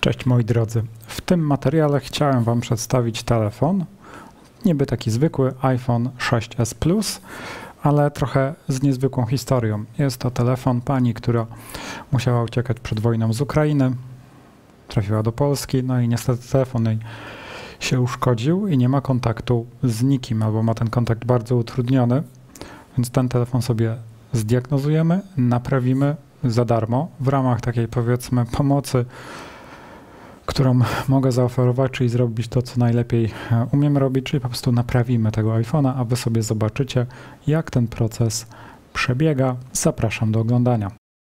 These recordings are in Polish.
Cześć moi drodzy, w tym materiale chciałem Wam przedstawić telefon, niby taki zwykły iPhone 6s Plus, ale trochę z niezwykłą historią. Jest to telefon pani, która musiała uciekać przed wojną z Ukrainy, trafiła do Polski, no i niestety telefon jej się uszkodził i nie ma kontaktu z nikim, albo ma ten kontakt bardzo utrudniony, więc ten telefon sobie zdiagnozujemy, naprawimy za darmo w ramach takiej, powiedzmy, pomocy, którą mogę zaoferować, czyli zrobić to, co najlepiej umiem robić, czyli po prostu naprawimy tego iPhone'a, a Wy sobie zobaczycie, jak ten proces przebiega. Zapraszam do oglądania.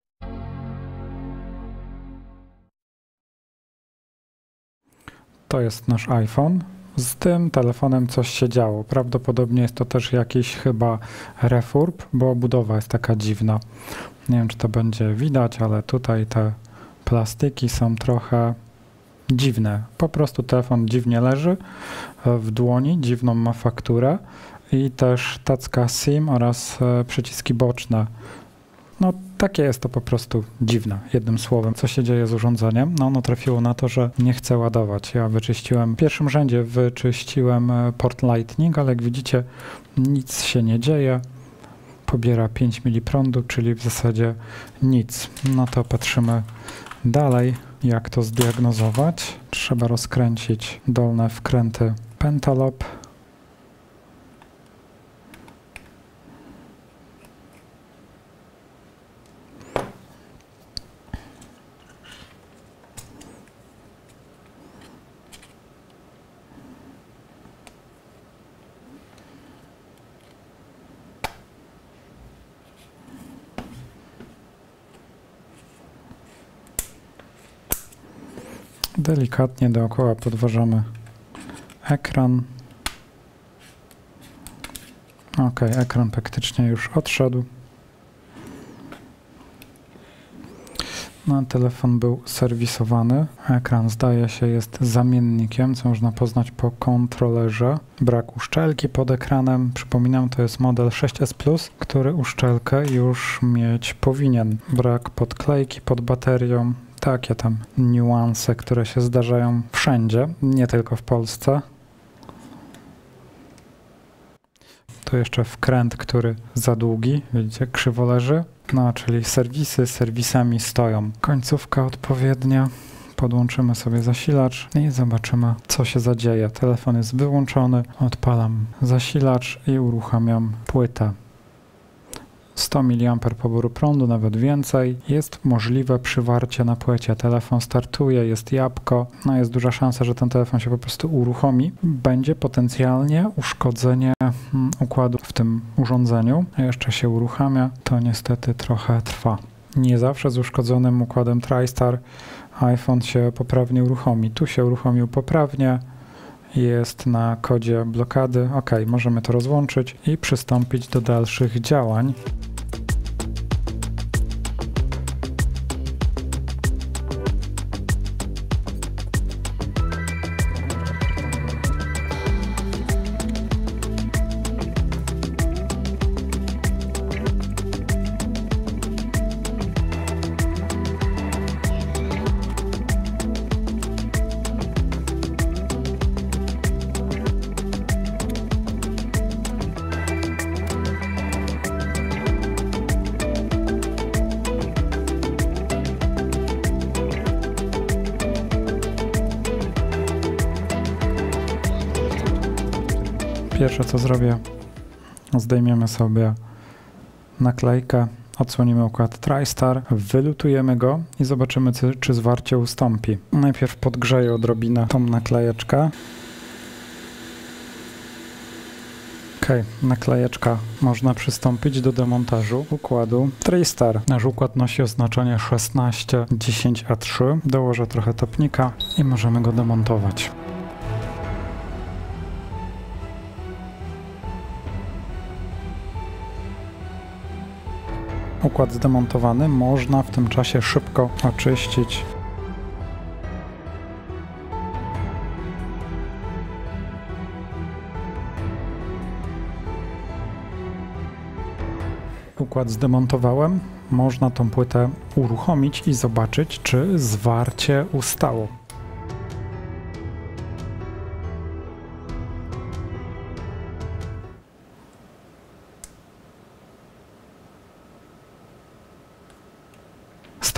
To jest nasz iPhone. Z tym telefonem coś się działo. Prawdopodobnie jest to też jakiś chyba refurb, bo budowa jest taka dziwna. Nie wiem, czy to będzie widać, ale tutaj te plastiki są trochę dziwne. Po prostu telefon dziwnie leży w dłoni, dziwną ma fakturę i też tacka SIM oraz przyciski boczne. No takie jest to po prostu dziwne, jednym słowem. Co się dzieje z urządzeniem? No ono trafiło na to, że nie chce ładować. Ja wyczyściłem, w pierwszym rzędzie wyczyściłem port Lightning, ale jak widzicie nic się nie dzieje. Pobiera 5 mA prądu, czyli w zasadzie nic. No to patrzymy dalej, jak to zdiagnozować. Trzeba rozkręcić dolne wkręty Pentalob. Delikatnie dookoła podważamy ekran. Ok, ekran praktycznie już odszedł. No, telefon był serwisowany. Ekran, zdaje się, jest zamiennikiem, co można poznać po kontrolerze. Brak uszczelki pod ekranem. Przypominam, to jest model 6s Plus, który uszczelkę już mieć powinien. Brak podklejki pod baterią. Takie tam niuanse, które się zdarzają wszędzie, nie tylko w Polsce. Tu jeszcze wkręt, który za długi, widzicie, krzywo leży. No, czyli serwisy serwisami stoją. Końcówka odpowiednia. Podłączymy sobie zasilacz i zobaczymy, co się zadzieje. Telefon jest wyłączony, odpalam zasilacz i uruchamiam płytę. 100 mA poboru prądu, nawet więcej. Jest możliwe przywarcie na płycie. Telefon startuje, jest jabłko. No jest duża szansa, że ten telefon się po prostu uruchomi. Będzie potencjalnie uszkodzenie układu w tym urządzeniu. Jeszcze się uruchamia. To niestety trochę trwa. Nie zawsze z uszkodzonym układem TriStar iPhone się poprawnie uruchomi. Tu się uruchomił poprawnie. Jest na kodzie blokady. OK, możemy to rozłączyć i przystąpić do dalszych działań. Pierwsze co zrobię, zdejmiemy sobie naklejkę, odsłonimy układ TriStar, wylutujemy go i zobaczymy, czy zwarcie ustąpi. Najpierw podgrzeję odrobinę tą naklejeczkę. Ok, naklejeczka, można przystąpić do demontażu układu TriStar. Nasz układ nosi oznaczenie 1610A3. Dołożę trochę topnika i możemy go demontować. Układ zdemontowany, można w tym czasie szybko oczyścić układ zdemontowałem, można tą płytę uruchomić i zobaczyć, czy zwarcie ustało.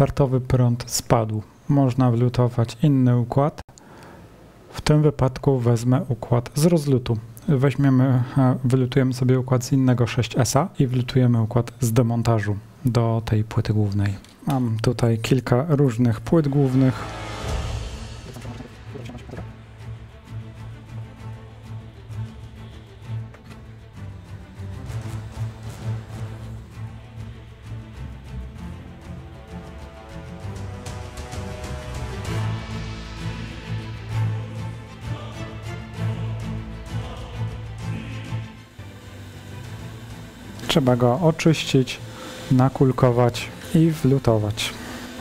startowy prąd spadł. Można wylutować inny układ. W tym wypadku wezmę układ z rozlutu. Wylutujemy sobie układ z innego 6S i wylutujemy układ z demontażu do tej płyty głównej. Mam tutaj kilka różnych płyt głównych. Trzeba go oczyścić, nakulkować i wlutować.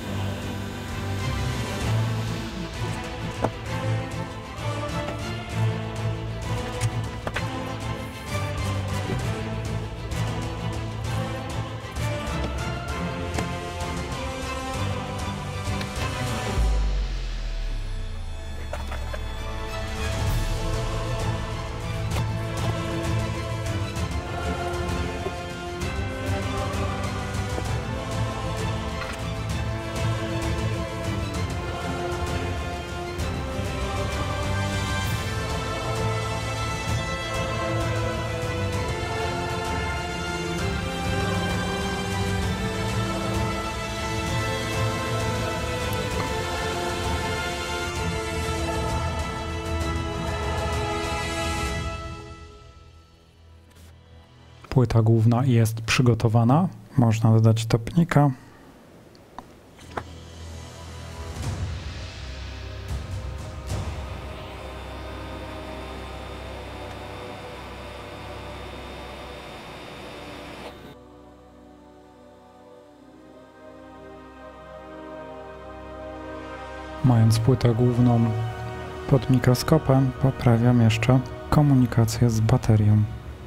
Płyta główna jest przygotowana. Można dodać topnika. Mając płytę główną pod mikroskopem, poprawiam jeszcze komunikację z baterią.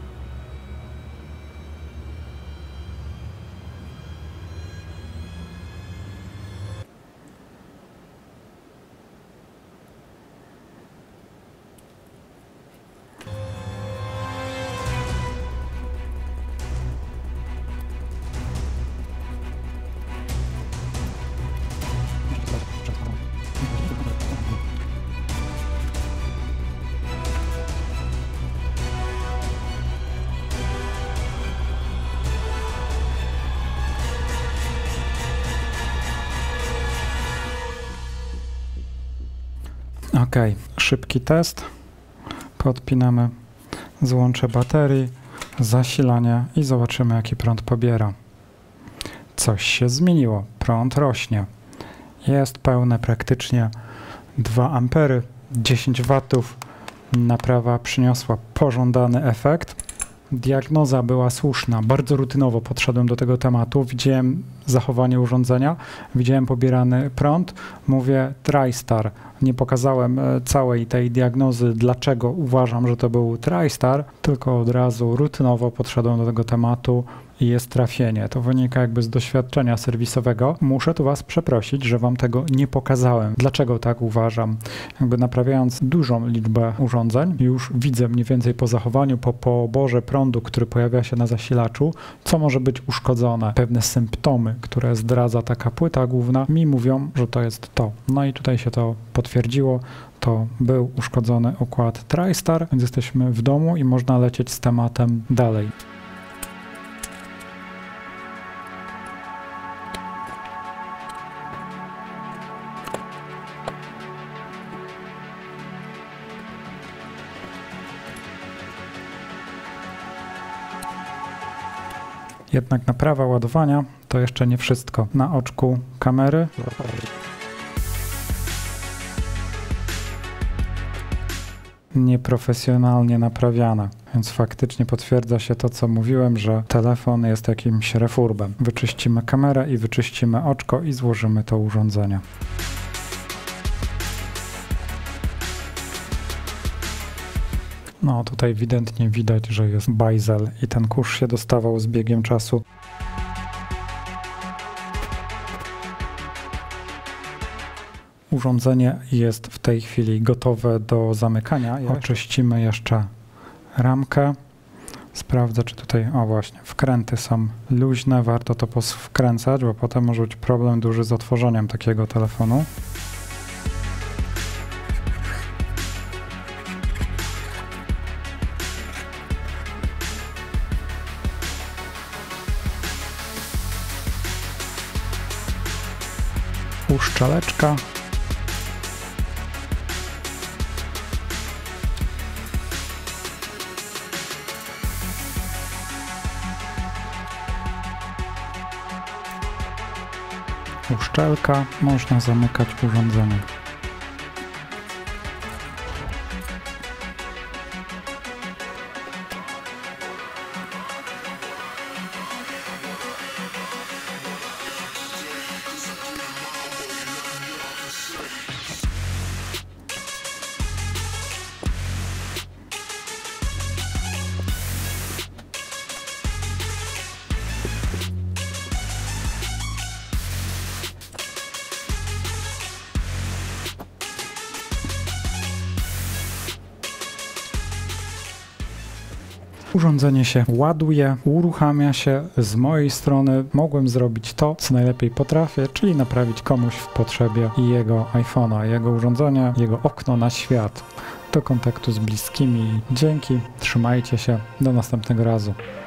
Ok, szybki test. Podpinamy złącze baterii, zasilanie i zobaczymy, jaki prąd pobiera. Coś się zmieniło, prąd rośnie. Jest pełne praktycznie 2 ampery, 10 watów. Naprawa przyniosła pożądany efekt. Diagnoza była słuszna, bardzo rutynowo podszedłem do tego tematu, widziałem zachowanie urządzenia, widziałem pobierany prąd, mówię TriStar. Nie pokazałem całej tej diagnozy, dlaczego uważam, że to był TriStar, tylko od razu rutynowo podszedłem do tego tematu i jest trafienie. To wynika jakby z doświadczenia serwisowego. Muszę tu Was przeprosić, że Wam tego nie pokazałem. Dlaczego tak uważam? Jakby naprawiając dużą liczbę urządzeń, już widzę mniej więcej po zachowaniu, po poborze prądu, który pojawia się na zasilaczu, co może być uszkodzone. Pewne symptomy, które zdradza taka płyta główna, mi mówią, że to jest to. No i tutaj się to potwierdziło. To był uszkodzony układ TriStar, więc jesteśmy w domu i można lecieć z tematem dalej. Jednak naprawa ładowania to jeszcze nie wszystko. Na oczku kamery nieprofesjonalnie naprawiana, więc faktycznie potwierdza się to, co mówiłem, że telefon jest jakimś refurbem. Wyczyścimy kamerę i wyczyścimy oczko i złożymy to urządzenie. No tutaj ewidentnie widać, że jest bajzel i ten kurz się dostawał z biegiem czasu. Urządzenie jest w tej chwili gotowe do zamykania. Oczyścimy jeszcze ramkę, Sprawdzę, czy tutaj, o właśnie, wkręty są luźne, warto to wkręcać, bo potem może być problem duży z otworzeniem takiego telefonu. Uszczeleczka. Uszczelka, można zamykać urządzenie. Urządzenie się ładuje, uruchamia się. Z mojej strony mogłem zrobić to, co najlepiej potrafię, czyli naprawić komuś w potrzebie jego iPhone'a, jego urządzenia, jego okno na świat. Do kontaktu z bliskimi. Dzięki, trzymajcie się, do następnego razu.